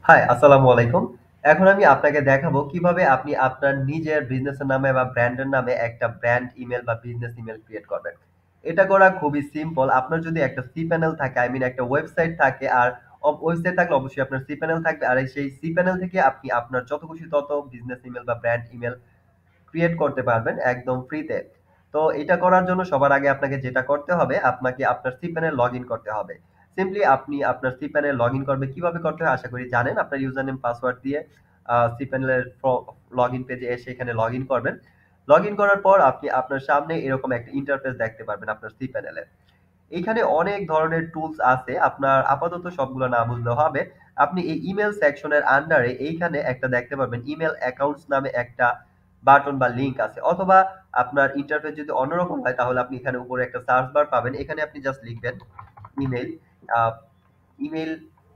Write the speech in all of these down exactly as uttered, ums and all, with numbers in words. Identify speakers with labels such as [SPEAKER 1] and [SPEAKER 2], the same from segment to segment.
[SPEAKER 1] High, আসসালামু আলাইকুম। এখন আমি আপনাকে দেখাবো কিভাবে আপনি আপনার নিজের বিজনেসের নামে বা ব্র্যান্ডের নামে একটা ব্র্যান্ড ইমেল বা বিজনেস ইমেল ক্রিয়েট করবেন। এটা করা খুবই সিম্পল। আপনার যদি একটা সিপ্যানেল থাকে, আই মিন একটা ওয়েবসাইট থাকে আর অ ওয়েবসাইট থাকলে অবশ্যই আপনার সিপ্যানেল থাকবে। আর এই সেই সিপ্যানেল থেকে আপনি আপনার যত খুশি তত বিজনেস ইমেল বা ব্র্যান্ড ইমেল ক্রিয়েট করতে পারবেন একদম ফ্রিতে। তো এটা করার জন্য সবার আগে আপনাকে যেটা করতে হবে, আপনাকে আপনার সিপ্যানে লগইন করতে হবে। সিম্পলি আপনি আপনার সিপ্যানে লগইন করবে কিভাবে করতে হয় আশা করি জানেন। আপনার ইউজার নেম পাসওয়ার্ড দিয়ে আ সিপ্যানেলের ফ লগইন পেজে এসে এখানে লগইন করবেন। লগইন করার পর আপনি আপনার সামনে এরকম একটা ইন্টারফেস দেখতে পারবেন আপনার সিপ্যানেলে। এইখানে অনেক ধরনের টুলস আছে। আপনার আপাতত সবগুলো না বুঝলেও হবে। আপনি এই ইমেইল সেকশনের আন্ডারে এইখানে একটা দেখতে পারবেন ইমেইল অ্যাকাউন্টস নামে একটা বাটন বা লিংক আছে। অথবা আপনার ইন্টারফেস যদি অন্যরকম হয় তাহলে আপনি এখানে উপরে একটা সার্চ বার পাবেন। এখানে আপনি জাস্ট লিখবেন ইমেইল আ ইমেইল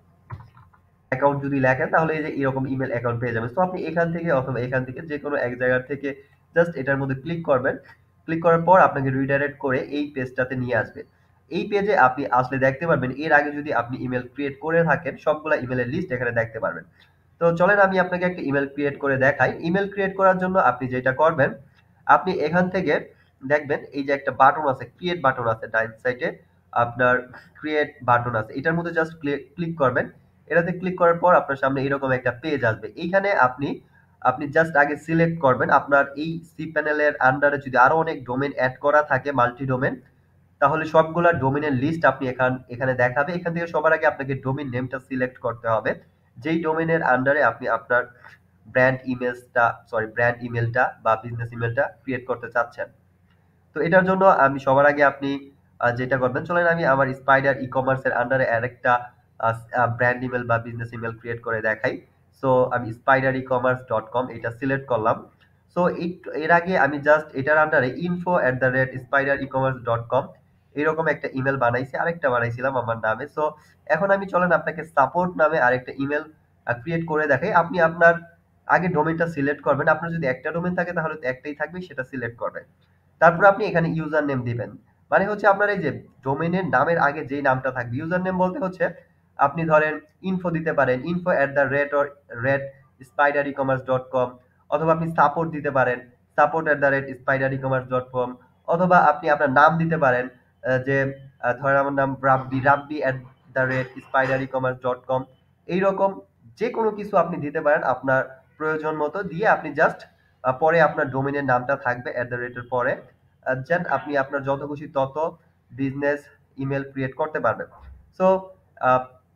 [SPEAKER 1] অ্যাকাউন্ট যদি লেখেন তাহলে এই যে এরকম ইমেইল অ্যাকাউন্ট পেয়ে যাবেন। সো আপনি এখান থেকে অথবা এখান থেকে যেকোনো এক জায়গা থেকে জাস্ট এটার মধ্যে ক্লিক করবেন। ক্লিক করার পর আপনাকে রিডাইরেক্ট করে এই পেজটাতে নিয়ে আসবে। এই পেজে আপনি আসলে দেখতে পারবেন এর আগে যদি আপনি ইমেইল ক্রিয়েট করে থাকেন সবগুলা ইমেইলের লিস্ট এখানে দেখতে পারবেন। তো চলেন আমি আপনাকে একটা ইমেইল ক্রিয়েট করে দেখাই। ইমেইল ক্রিয়েট করার জন্য আপনি যেটা করবেন, আপনি এখান থেকে দেখবেন এই যে একটা বাটন আছে, ক্রিয়েট বাটন আছে ডাইন সাইডে আপনার ক্রিয়েট বাটন আছে। এটার মধ্যে জাস্ট ক্লি ক্লিক করবেন। এটাতে ক্লিক করার পর আপনার সামনে এরকম একটা পেজ আসবে। এইখানে আপনি আপনি জাস্ট আগে সিলেক্ট করবেন আপনার এই cPanel এর আন্ডারে যদি আরো অনেক ডোমেইন এড করা থাকে মাল্টি ডোমেইন তাহলে সবগুলা ডোমেইনের লিস্ট আপনি এখান এখানে দেখাবে। এখান থেকে সবার আগে আপনাকে ডোমেইন নেমটা সিলেক্ট করতে হবে। যেই ডোমেইনের আন্ডারে আপনি আপনার ব্র্যান্ড ইমেজটা সরি ব্র্যান্ড ইমেলটা বা বিজনেস ইমেলটা ক্রিয়েট করতে চাচ্ছেন। তো এটার জন্য আমি সবার আগে আপনি আ যেটা করবেন চলেন আমি আমার স্পাইডার ই-কমার্স এর আন্ডারে আরেকটা আ আ ব্র্যান্ড ইমেইল বা বিজনেস ইমেইল ক্রিয়েট করে দেখাই। সো আমি স্পাইডার ই-কমার্স ডট কম এটা সিলেক্ট করলাম। সো ইট এর আগে আমি জাস্ট এটার আন্ডারে info at the rate spider e-commerce dot com এরকম একটা ইমেইল বানাইছি। আরেকটা বানাইছিলাম আমার নামে। সো এখন আমি চলেন আপনাকে সাপোর্ট নামে আরেকটা ইমেইল আ ক্রিয়েট করে দেখাই। আপনি আপনার আগে ডোমেইনটা সিলেক্ট করবেন। আপনার যদি একটা ডোমেইন থাকে তাহলে তো একটাই থাকবে সেটা সিলেক্ট করবেন। তারপর আপনি এখানে ইউজার নেম দিবেন। মানে হচ্ছে আপনার এই যে ডোমেইনের নামের আগে যেই নামটা থাকবে, ইউজার নেম বলতে হচ্ছে আপনি ধরেন ইনফো দিতে পারেন, info at the rate or rate spider e-commerce dot com অথবা আপনি সাপোর্ট দিতে পারেন, support at the rate spider e-commerce dot com অথবা আপনি আপনার নাম দিতে পারেন আ যে আ ধরেন আমার নাম Rabbi, Rabbi at the rate spider e-commerce dot com এইরকম যেকোনো কিছু আপনি দিতে পারেন আপনার প্রয়োজন মতো দিয়ে আপনি জাস্ট আ পরে আপনার ডোমেইনের নামটা থাকবে এট দ্য রেট এর পরে। আ যেন আপনি আপনার যত খুশি তত বিজনেস ইমেইল ক্রিয়েট করতে পারবেন। সো আ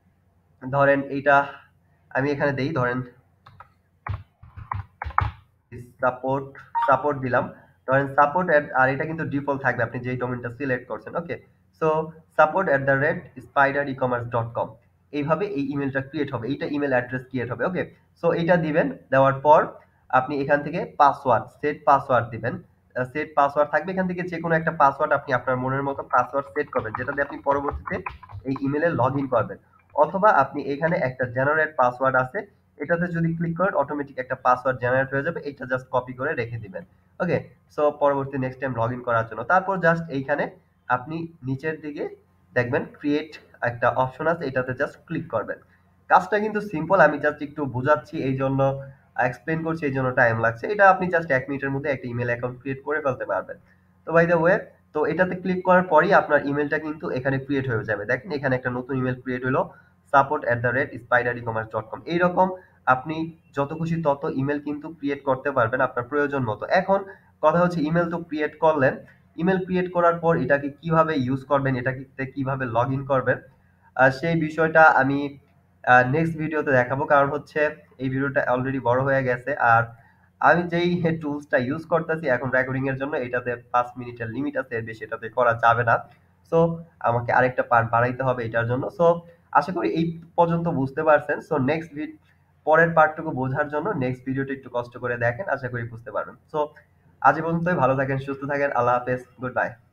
[SPEAKER 1] ধরেন এইটা আমি এখানে দেই ধরেন সাপোর্ট সাপোর্ট দিলাম। ধরেন সাপোর্ট এট আর এটা কিন্তু ডিফল্ট থাকবে আপনি যেই ডোমেইনটা সিলেক্ট করছেন। Okay? So support at the rate spider e-commerce dot com এইভাবে এই ইমেইলটা ক্রিয়েট হবে। এইটা ইমেইল অ্যাড্রেস ক্রিয়েট হবে। ওকে? সো এইটা দিবেন। দেওয়ার পর আপনি এখান থেকে পাসওয়ার্ড, সেট পাসওয়ার্ড দিবেন। আ সেট পাসওয়ার্ড থাকবে। এখান থেকে যেকোনো একটা পাসওয়ার্ড আপনি আপনার মনের মতো পাসওয়ার্ড সেট করবেন। যেটা দিয়ে আপনি পরবর্তীতে এই ইমেইলে লগইন করবেন। অথবা আপনি এখানে একটা জেনারেট পাসওয়ার্ড আছে এটাতে যদি ক্লিক করেন অটোমেটিক একটা পাসওয়ার্ড জেনারেট হয়ে যাবে। এটা জাস্ট কপি করে রেখে দিবেন। ওকে? সো পরবর্তী নেক্সট টাইম লগইন করার জন্য। তারপর জাস্ট এইখানে আপনি নিচের দিকে দেখবেন ক্রিয়েট একটা অপশন আছে এটাতে জাস্ট ক্লিক করবেন। কাজটা কিন্তু সিম্পল আমি জাস্ট একটু বুঝাচ্ছি এইজন্য এক্সপ্লেইন করছি এইজন্য টাইম লাগছে। এটা আপনি জাস্ট এক মিনিটের মধ্যে একটা ইমেইল অ্যাকাউন্ট ক্রিয়েট করে ফেলতে পারবেন। তো বাই দ্য ওয়ে তো এটাতে ক্লিক করার পরেই আপনার ইমেইলটা কিন্তু এখানে ক্রিয়েট হয়ে যাবে। দেখেন এখানে একটা নতুন ইমেইল ক্রিয়েট হলো support at the rate spider e-commerce dot com এইরকম আপনি যত খুশি তত ইমেইল কিন্তু ক্রিয়েট করতে পারবেন আপনার প্রয়োজন মতো। এখন কথা হচ্ছে ইমেইল তো ক্রিয়েট করলেন। ইমেইল ক্রিয়েট করার পর এটাকে কিভাবে ইউজ করবেন, এটাকে কিভাবে লগইন করবেন আ সেই বিষয়টা আমি আ নেক্সট ভিডিওতে দেখাবো। কারণ হচ্ছে এই ভিডিওটা অলরেডি বড় হয়ে গেছে। আর আমি যেই হে টুলসটা ইউজ করতেছি এখন রেকর্ডিং এর জন্য এটাতে পাঁচ মিনিটের লিমিট আছে। এর বেশি এটাতে করা যাবে না। সো আমাকে আরেকটা পার্ট বানাইতে হবে এটার জন্য। সো আশা করি এই পর্যন্ত বুঝতে পারছেন। সো নেক্সট ভিড পরের পার্টটুকু বোঝার জন্য নেক্সট ভিডিওটা একটু কষ্ট করে দেখেন। আশা করি বুঝতে পারবেন। সো আজ এ পর্যন্তই ভালো থাকেন, সুস্থ থাকেন। আল্লাহ হাফেজ। Good by.